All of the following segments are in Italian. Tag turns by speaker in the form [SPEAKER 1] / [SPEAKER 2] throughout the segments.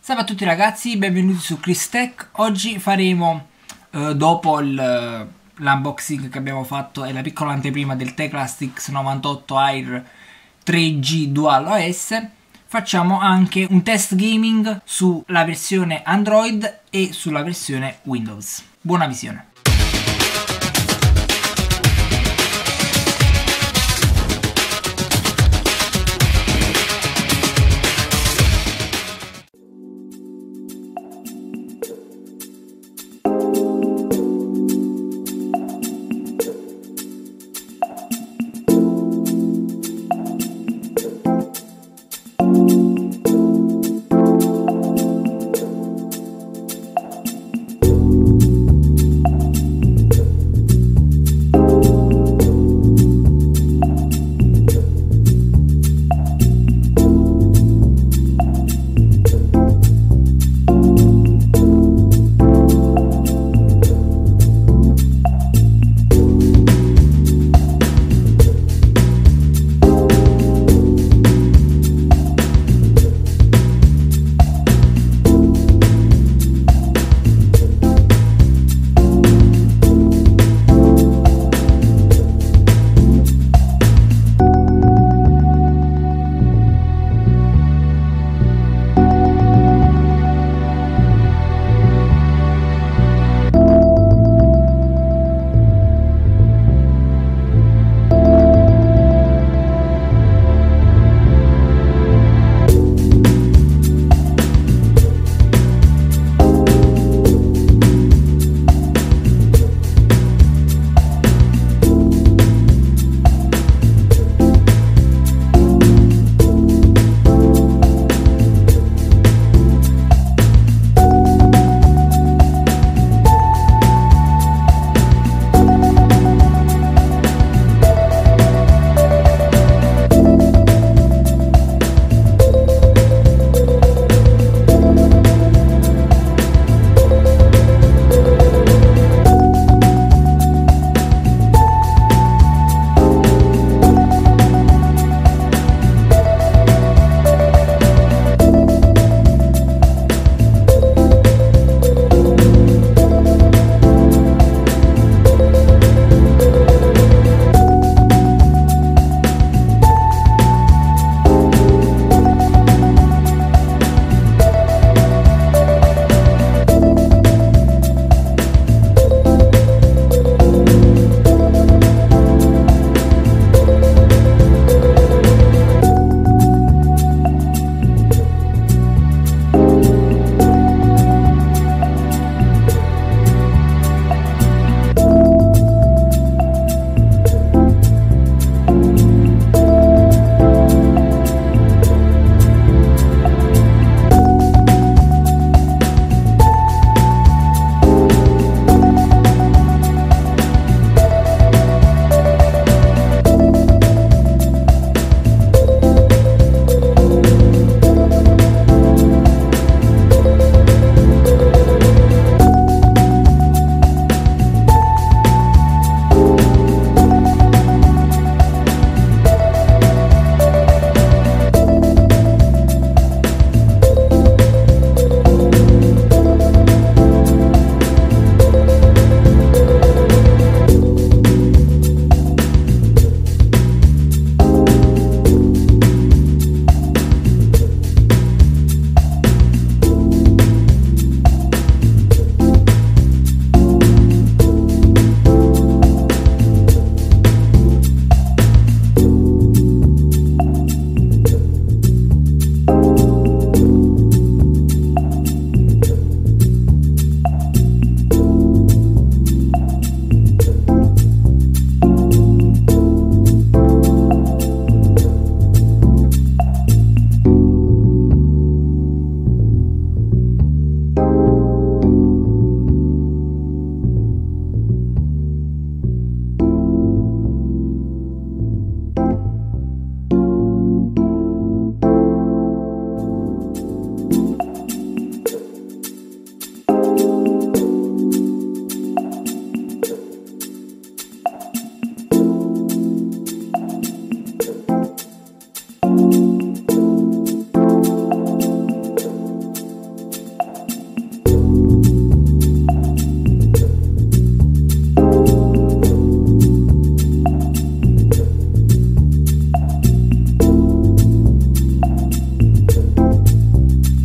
[SPEAKER 1] Salve a tutti ragazzi, benvenuti su Chris Tech. Oggi faremo, dopo l'unboxing che abbiamo fatto e la piccola anteprima del Teclastix 98 Air 3G Dual OS, facciamo anche un test gaming sulla versione Android e sulla versione Windows. Buona visione!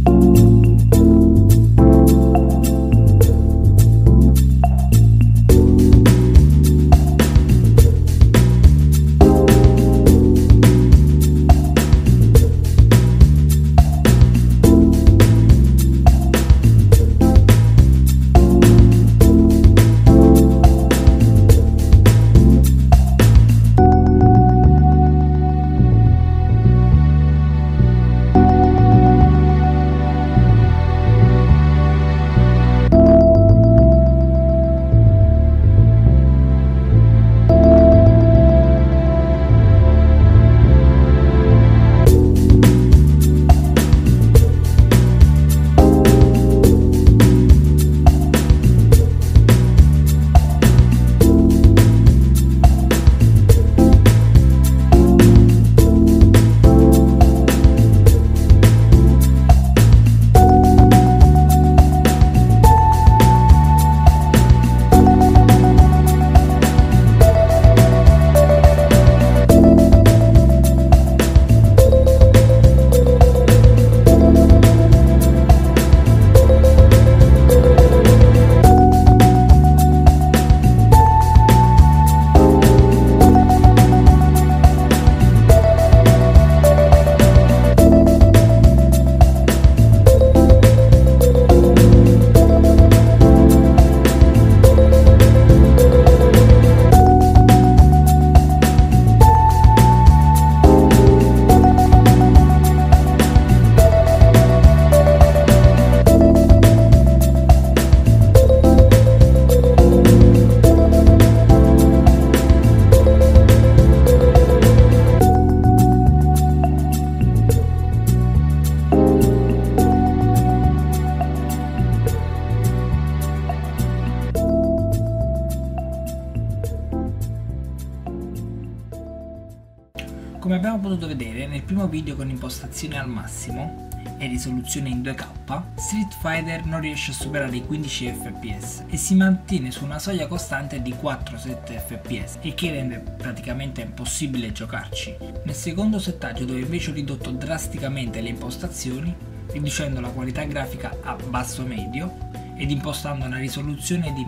[SPEAKER 1] Come abbiamo potuto vedere nel primo video con impostazioni al massimo e risoluzione in 2K, Street Fighter non riesce a superare i 15 fps e si mantiene su una soglia costante di 4-7 fps, il che rende praticamente impossibile giocarci. Nel secondo settaggio, dove invece ho ridotto drasticamente le impostazioni, riducendo la qualità grafica a basso-medio ed impostando una risoluzione di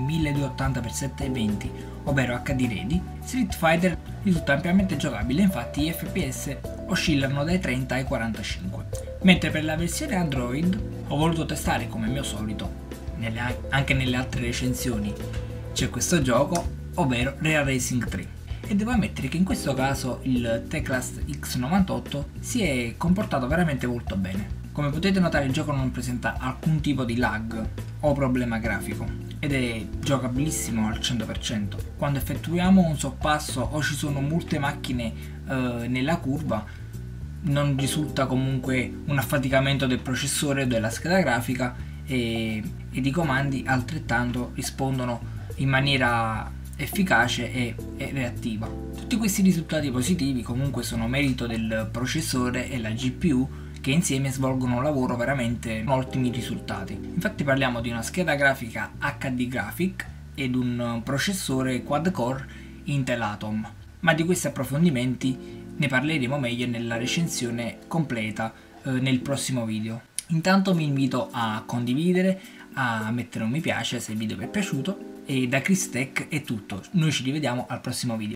[SPEAKER 1] 1280x720, ovvero HD Ready, Street Fighter risulta ampiamente giocabile. Infatti gli FPS oscillano dai 30 ai 45, mentre per la versione Android ho voluto testare, come mio solito, anche nelle altre recensioni c'è questo gioco, ovvero Real Racing 3, e devo ammettere che in questo caso il Teclast X98 si è comportato veramente molto bene. Come potete notare, il gioco non presenta alcun tipo di lag o problema grafico ed è giocabilissimo al 100%. Quando effettuiamo un sorpasso o ci sono molte macchine nella curva, non risulta comunque un affaticamento del processore o della scheda grafica, ed i comandi altrettanto rispondono in maniera efficace e reattiva. Tutti questi risultati positivi comunque sono merito del processore e la GPU, che insieme svolgono un lavoro veramente con ottimi risultati. Infatti parliamo di una scheda grafica HD Graphic ed un processore quad core Intel Atom, ma di questi approfondimenti ne parleremo meglio nella recensione completa nel prossimo video. Intanto vi invito a condividere, a mettere un mi piace se il video vi è piaciuto, e da Chris Tech è tutto, noi ci rivediamo al prossimo video.